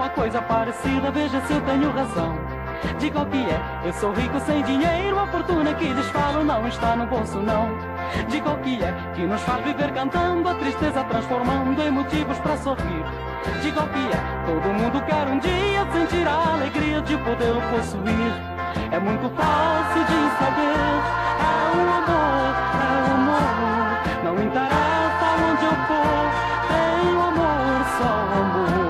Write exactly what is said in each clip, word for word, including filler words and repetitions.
uma coisa parecida, veja se eu tenho razão. Diga o que é, eu sou rico sem dinheiro, a fortuna que lhes falo não está no bolso não. Diga o que é, que nos faz viver cantando, a tristeza transformando em motivos para sorrir. Diga o que é, todo mundo quer um dia sentir a alegria de poder o possuir. É muito fácil de saber, é o amor, é o amor. Não interessa onde eu for, tenho amor, só amor.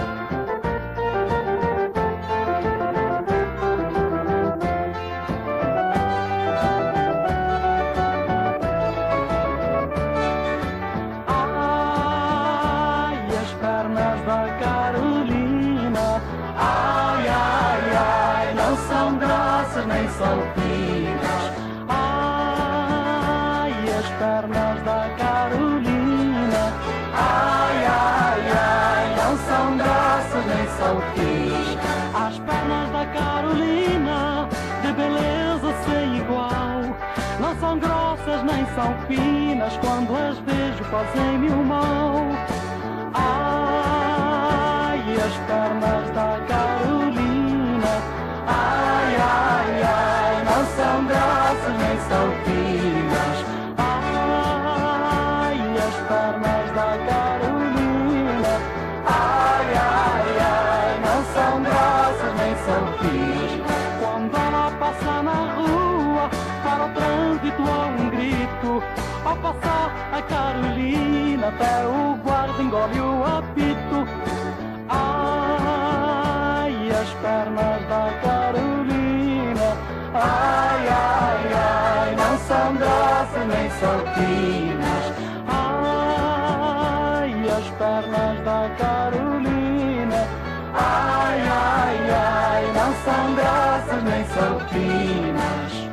Nem são finas. Ai, as pernas da Carolina. Ai, ai, ai, não são grossas nem são finas. As pernas da Carolina, de beleza sem igual, não são grossas nem são finas, quando as vejo fazem-me o mal. Ai, as pernas da Carolina. Ai, ai, ai, não são grossas nem são finas. Ai, as pernas da Carolina. Ai, ai, ai, não são grossas nem são finas. Quando ela passa na rua, para o trânsito há um grito. Ao passar a Carolina, até o guarda engole o apito. Ai, as pernas da Carolina. Ai, ai, ai, não são grossas nem são finas. Ai, as pernas da Carolina. Ai, ai, ai, não são grossas nem são finas.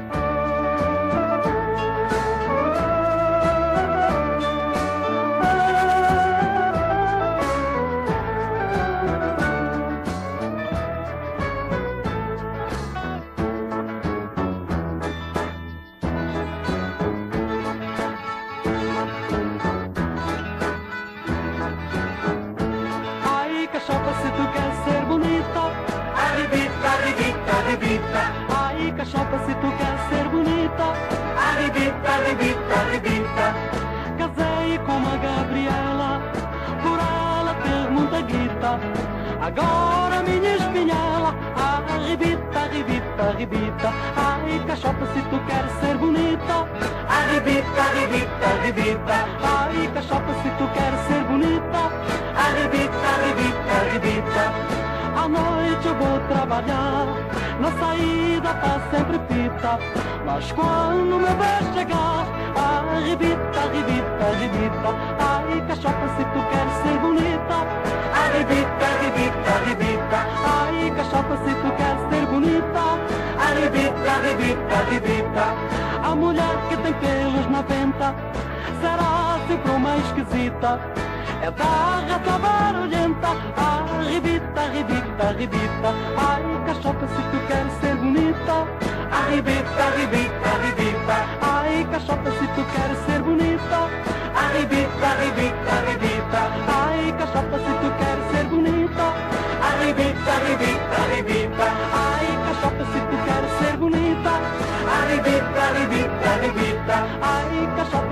Ai, cachopa, se tu queres ser bonita, arribita, arribita, arribita. Casei com uma Gabriela, por ela ter muita guita. Agora minha espinhela, arribita, arribita, arribita. Ai, cachopa, se tu queres ser bonita, arribita, arribita, arribita. Ai, cachopa, se tu queres ser bonita, arribita, arribita, arribita. À noite eu vou trabalhar, na saída tá sempre fita. Mas quando meu beijo chegar, arrebita, arrebita, arrebita. Ai, cachopa, se tu queres ser bonita, arrebita, arrebita, arrebita. Ai, cachopa, se tu queres ser bonita, arrebita, arrebita, arrebita. A mulher que tem pelos na venta será sempre uma esquisita. É da raça barulhenta, arrebita, arrebita, arrebita. Ai, cachopa, se tu queres ser bonita, arrebita, arrebita, arrebita. Ai, cachopa, se tu queres ser bonita, arrebita, arrebita, arrebita. Ai, cachopa, se tu queres ser bonita, arrebita, arrebita, arrebita. Ai, cachopa, se tu queres ser bonita, arrebita, arrebita, arrebita. Ai, cachopa.